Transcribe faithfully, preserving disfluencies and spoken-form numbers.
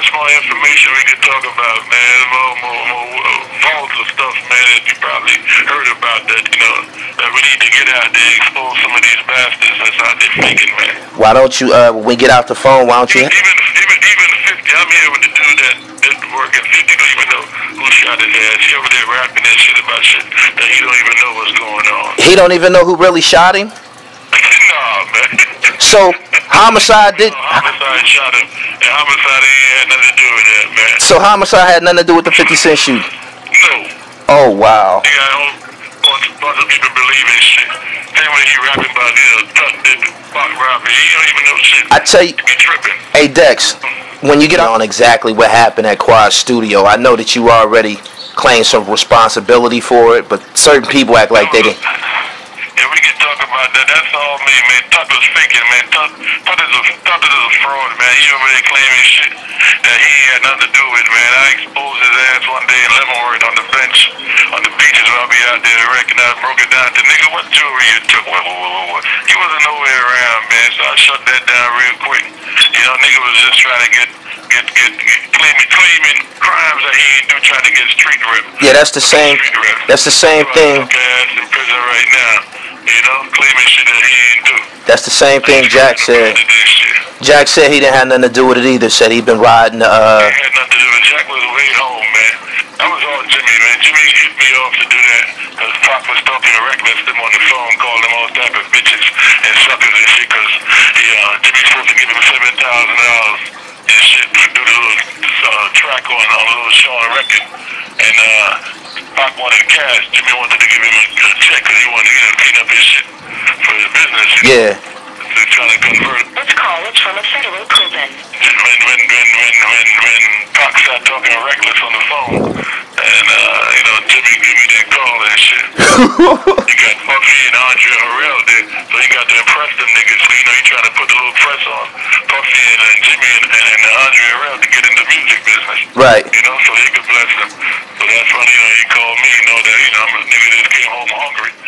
much more information we could talk about, man. More, more, more uh, vaults of stuff, man, that you probably heard about that, you know, that we need to get out there and expose some of these bastards that's out there faking, man. Why don't you, uh, when we get off the phone, why don't you... Even, even, even fifty, I'm here with the dude that did work at fifty, don't even know who shot his ass. He over there rapping that shit about shit that he don't even know what's going on. He don't even know who really shot him? Nah, man. So, homicide did... Homicide shot him, and homicide ain't had nothing to do with that, man. So homicide had nothing to do with the fifty cent shoot? No. Oh, wow. He got a bunch, bunch of people believing shit. Same way he rapping about, you know, truck did fuck robbery. He don't even know shit. I tell you... He be tripping. Hey, Dex, when you get on exactly what happened at Quad Studio, I know that you already claimed some responsibility for it, but certain people act like they didn't. Yeah, we can talk about that. That's all me, man. Tuck was faking, man. Tuck, Tuck, is a, Tuck is a fraud, man. He over there claiming shit that he had nothing to do with, man. I exposed his ass one day in Leavenworth on the bench, on the beaches where I'll be out there wrecking. I broke it down to, nigga, what jewelry you took? What, what, what, what? He wasn't nowhere around, man, so I shut that down real quick. You know, nigga was just trying to get, get, get, get claiming, claiming crimes that he ain't do, trying to get street rep. Yeah, that's the same, that's the same thing. Ass in prison right now. You know, claiming shit that he ain't do. That's the same thing Jack said. Jack said he didn't have nothing to do with it either. Said he'd been riding the, uh... He had nothing to do with it. Jack was way home, man. That was all Jimmy, man. Jimmy hit me off to do that. Because Pop was talking reckless to him on the phone, calling him all type of bitches and suckers and shit. Because he, uh, Jimmy's supposed to give him seven thousand dollars and shit to do the little uh, track on, on a little show on record. And, uh... Pac wanted cash. Jimmy wanted to give him a, a check because he wanted to, you know, clean up his shit for his business. You know? Yeah. So he's trying to convert it. This call is from a federal prison. When, when, when, when, when, when Pac started talking reckless on the phone, and, uh, you know, Jimmy gave me that call and shit. He got Puffy and Andre Harrell there, so he got to impress them niggas. So, you know, he trying to put the little press on Puffy and, and Jimmy and, and, and Andre Harrell to get in the music business. Right. You know, so he could bless them. So that's funny, you know, he called me, you know, that, you know, I'm a nigga that came home hungry.